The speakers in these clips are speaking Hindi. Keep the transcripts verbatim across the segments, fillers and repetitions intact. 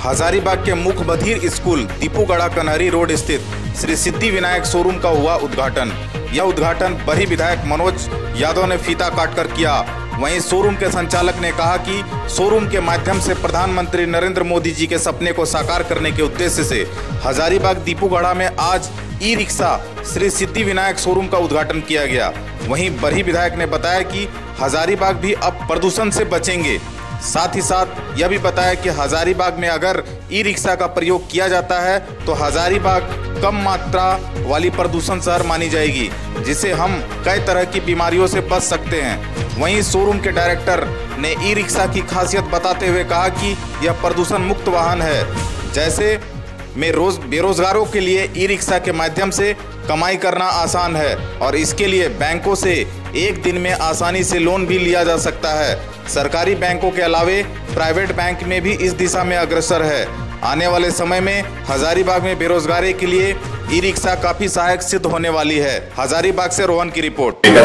हजारीबाग के मुख्य बधिर स्कूल दीपूगढ़ा कन्हरी रोड स्थित श्री सिद्धि विनायक शोरूम का हुआ उद्घाटन। यह उद्घाटन बरही विधायक मनोज यादव ने फीता काटकर किया। वहीं शोरूम के संचालक ने कहा कि शोरूम के माध्यम से प्रधानमंत्री नरेंद्र मोदी जी के सपने को साकार करने के उद्देश्य से हजारीबाग दीपूगढ़ा में आज e rickshaw Shri Siddhi Vinayak showroom का उद्घाटन किया गया। वहीं बरही विधायक ने बताया कि हजारीबाग भी अब प्रदूषण से बचेंगे। साथ ही साथ यह भी बताया कि हजारीबाग में अगर ई रिक्शा का प्रयोग किया जाता है तो हजारीबाग कम मात्रा वाली प्रदूषण शहर मानी जाएगी, जिससे हम कई तरह की बीमारियों से बच सकते हैं। वहीं शोरूम के डायरेक्टर ने ई रिक्शा की खासियत बताते हुए कहा कि यह प्रदूषण मुक्त वाहन है। जैसे में रोज बेरोजगारों के लिए ई रिक्शा के माध्यम से कमाई करना आसान है और इसके लिए बैंकों से एक दिन में आसानी से लोन भी लिया जा सकता है। सरकारी बैंकों के अलावे प्राइवेट बैंक में भी इस दिशा में अग्रसर है। आने वाले समय में हजारीबाग में बेरोजगारी के लिए ई रिक्शा काफी सहायक सिद्ध होने वाली है। हजारीबाग से रोहन की रिपोर्ट। ये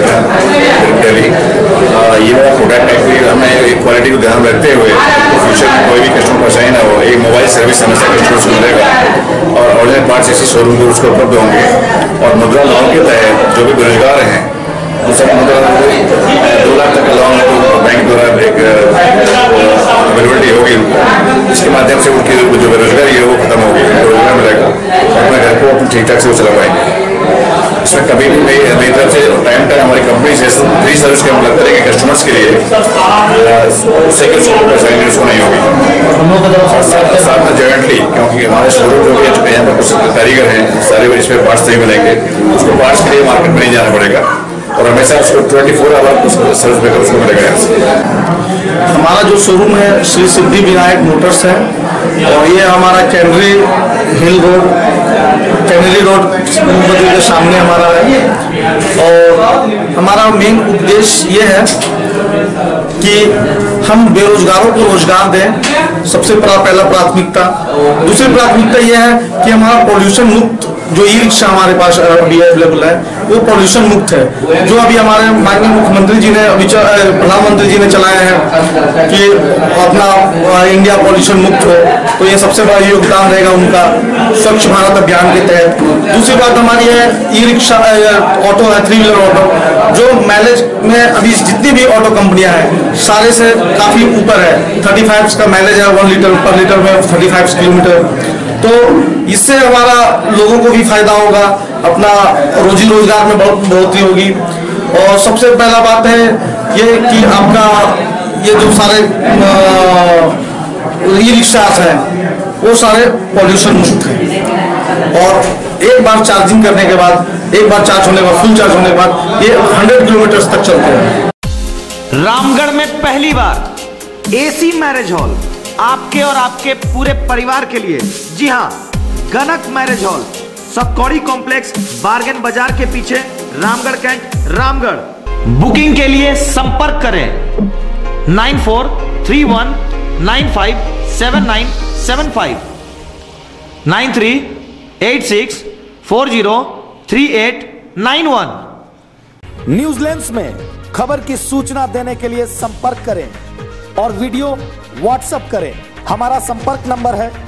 प्रोडक्ट हमें क्वालिटी को ध्यान रखते हुए फ्यूचर में कोई भी कस्टमर परेशानी ना हो, एक मोबाइल सर्विस हमेशा कस्टमर से मिलेगा और ओरिजिनल पार्ट्स इसी शोरूम को उसको उपलब्ध होंगे। और मुद्रा लोन के तहत जो भी बेरोजगार हैं उन सब मुद्रा दो लाख तक का लोन बैंक द्वारा एक अवेलेबिलिटी होगी उनको। इसके माध्यम से उनकी जो बेरोजगारी है वो खत्म होगी, रोजगार मिलेगा, अपने घर को ठीक ठाक से वो चला पाएंगे। इसमें कभी भी मेरी मेरी तरफ से टाइम टाइम हमारी कंपनी से फ्री सर्विस के हम लगते रहेंगे कस्टमर्स के लिए, उससे कुछ परेशानी उसको नहीं होगी। साथ में जॉइंटली, क्योंकि हमारे शोरूम जो भी यहाँ पर कुछ कारीगर हैं सारे इसमें पार्ट्स नहीं मिलेंगे, उसको पार्ट्स के लिए मार्केट में नहीं जाना पड़ेगा और हमेशा उसको twenty four hour service backup उसको मिलेगा। हमारा जो शोरूम है श्री सिद्धि विनायक मोटर्स है और ये हमारा Canary hill road Canary road के सामने हमारा है। और हमारा मेन उद्देश्य ये है कि हम बेरोजगारों को रोजगार दें, सबसे पहला प्राथमिकता। दूसरी प्राथमिकता ये है कि हमारा पॉल्यूशन मुक्त जो ई रिक्शा हमारे पास अभी अवेलेबल है वो पॉल्यूशन मुक्त है। जो अभी हमारे माननीय मुख्यमंत्री जी ने अभी प्रधानमंत्री जी ने चलाया है कि अपना इंडिया पॉल्यूशन मुक्त हो, तो ये सबसे बड़ा योगदान रहेगा उनका स्वच्छ भारत अभियान के तहत। दूसरी बात हमारी है ई रिक्शा ऑटो है, थ्री व्हीलर ऑटो, जो माइलेज में अभी जितनी भी ऑटो कंपनियां हैं सारे से काफी ऊपर है। थर्टी फाइव का माइलेज है, वन लीटर पर लीटर में थर्टी फाइव किलोमीटर। तो इससे हमारा लोगों को भी फायदा होगा, अपना रोजी रोजगार में बहुत बढ़ोतरी होगी। और सबसे पहला बात है ये कि आपका ये जो सारे ई रिक्शास हैं वो सारे पॉल्यूशन मुक्त हैं और एक बार चार्जिंग करने के बाद, एक बार चार्ज होने के बाद, फुल चार्ज होने के बाद ये हंड्रेड किलोमीटर तक चलते हैं। रामगढ़ में पहली बार एसी मैरिज हॉल आपके और आपके पूरे परिवार के लिए। जी हां, Ganak marriage hall, Satkaudi complex, bargain bazaar के पीछे, रामगढ़ कैंट, रामगढ़। बुकिंग के लिए संपर्क करें nine four three one nine five seven nine seven five, nine three eight six four zero three eight nine one. New Zealand में खबर की सूचना देने के लिए संपर्क करें और वीडियो व्हाट्सएप करें। हमारा संपर्क नंबर है